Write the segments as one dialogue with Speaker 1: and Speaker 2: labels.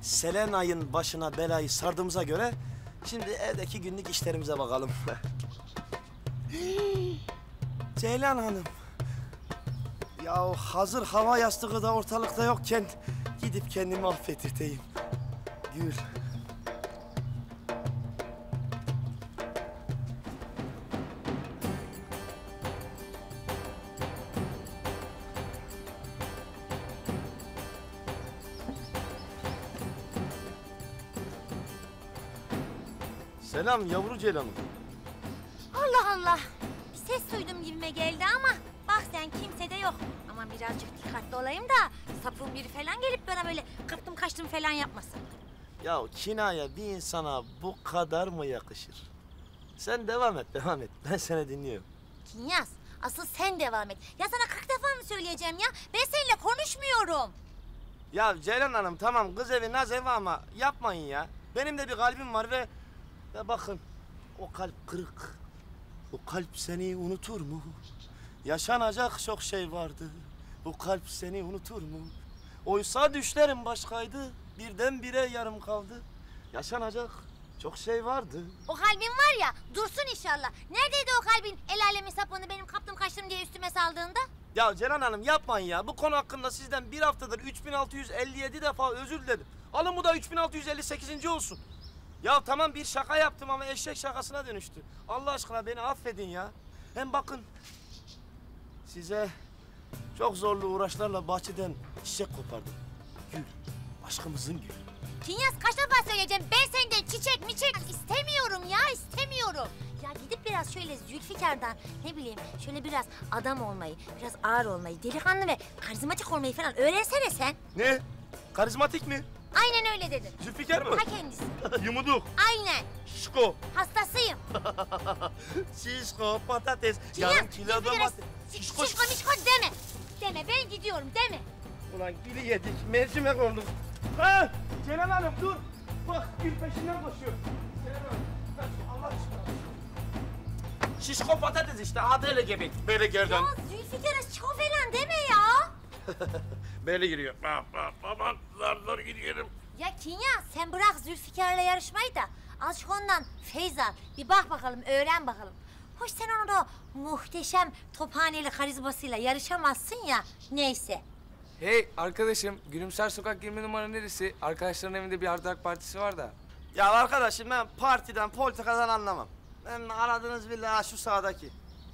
Speaker 1: Selenay'ın başına belayı sardığımıza göre şimdi evdeki günlük işlerimize bakalım. Ceylan Hanım. Ya hazır hava yastığı da ortalıkta yokken gidip kendimi affettirteyim. Gül. Selam yavru Ceylan'ım.
Speaker 2: Allah Allah. Bir ses duydum gibime geldi ama bak sen kimse de yok. Ama birazcık dikkatli olayım da sapığın biri falan gelip bana böyle kaptım kaçtım falan yapmasın.
Speaker 1: Ya kinaya bir insana bu kadar mı yakışır? Sen devam et, devam et. Ben seni dinliyorum.
Speaker 2: Kinyas, asıl sen devam et. Ya sana 40 defa mı söyleyeceğim ya? Ben seninle konuşmuyorum.
Speaker 1: Ya Ceylan Hanım tamam kız evi naz evi ama yapmayın ya. Benim de bir kalbim var ve bakın o kalp kırık. O kalp seni unutur mu? Yaşanacak çok şey vardı. Bu kalp seni unutur mu? Oysa düşlerim başkaydı. Birdenbire yarım kaldı. Yaşanacak çok şey vardı.
Speaker 2: O kalbin var ya, dursun inşallah. Neredeydi o kalbin el alemin sapını benim kaptım kaçtım diye üstüme saldığında?
Speaker 1: Ya Ceylan Hanım yapmayın ya. Bu konu hakkında sizden bir haftadır 3657 defa özür diledim. Alın bu da 3658. olsun. Ya tamam bir şaka yaptım ama eşek şakasına dönüştü. Allah aşkına beni affedin ya. Hem bakın size çok zorlu uğraşlarla bahçeden çiçek kopardım. Gül, aşkımızın gülü.
Speaker 2: Kinyas kaç defa söyleyeceğim, ben senden çiçek miçek istemiyorum ya, istemiyorum. Ya gidip biraz şöyle Zülfikar'dan ne bileyim şöyle biraz adam olmayı, biraz ağır olmayı, delikanlı ve karizmatik olmayı falan öğrensene sen.
Speaker 1: Ne? Karizmatik mi?
Speaker 2: Aynen öyle dedin.
Speaker 1: Zülfikar mı?
Speaker 2: Ta kendisi.
Speaker 1: Yumuduk.
Speaker 2: Aynen.
Speaker 1: Şişko.
Speaker 2: Hastasıyım.
Speaker 1: Şişko, patates. Yarım kilo domates.
Speaker 2: Şişko mişko deme. Deme, ben gidiyorum deme.
Speaker 1: Ulan gülü yedik, mercimek olduk. Ha! Ceylan Hanım dur. Bak gül peşinden koşuyor. Ceylan Hanım, kaç, Allah aşkına. Şişko patates işte, adıyla gebek. Böyle gerden.
Speaker 2: Ya Zülfikar'a şişko falan deme ya.
Speaker 1: Böyle giriyor. Aman zar gidiyorum.
Speaker 2: Ya Kinya sen bırak Zülfikar'la yarışmayı da azıcık ondan feyz al. Bir bak bakalım, öğren bakalım. Hoş sen onu da muhteşem tophaneli karizmasıyla yarışamazsın ya, neyse.
Speaker 3: Hey arkadaşım, Gülümser Sokak 20 numara neresi? Arkadaşların evinde bir hard rock partisi var da.
Speaker 1: Ya arkadaşım ben partiden, politikadan anlamam. Ben aradığınız villa şu sağdaki.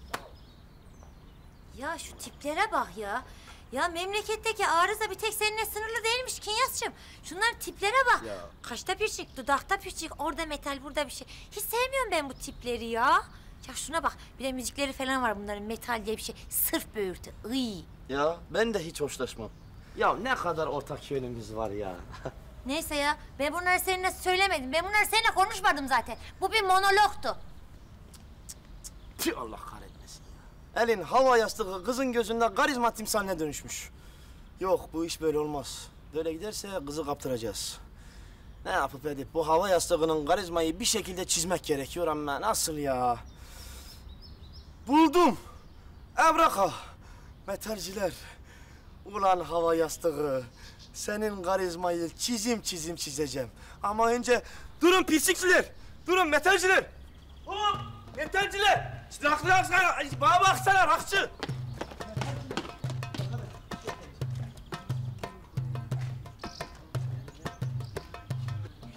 Speaker 2: Ya şu tiplere bak ya. Ya memleketteki arıza bir tek seninle sınırlı değilmiş Kinyas'cığım. Şunların tiplere bak.
Speaker 1: Ya.
Speaker 2: Kaşta pirçik, dudakta pirçik, orada metal, burada bir şey. Hiç sevmiyorum ben bu tipleri ya. Ya şuna bak, bir de müzikleri falan var bunların, metal diye bir şey. Sırf böğürtü, ıy.
Speaker 1: Ya ben de hiç hoşlaşmam. Ya ne kadar ortak yönümüz var ya.
Speaker 2: Neyse ya, ben bunları seninle söylemedim. Ben bunları seninle konuşmadım zaten. Bu bir monologtu.
Speaker 1: Tüh Allah kahretmesin ya. Elin hava yastığı kızın gözünde karizma timsaline dönüşmüş. Yok bu iş böyle olmaz. Böyle giderse kızı kaptıracağız. Ne yapıp edip bu hava yastığının karizmayı bir şekilde çizmek gerekiyor ama nasıl ya? Buldum. Evraka. Metalciler. Ulan hava yastığı. Senin karizmayı çizim çizeceğim. Ama önce durun pislikçiler. Durun metalciler. Hop metalciler. Bana baksana rakçı.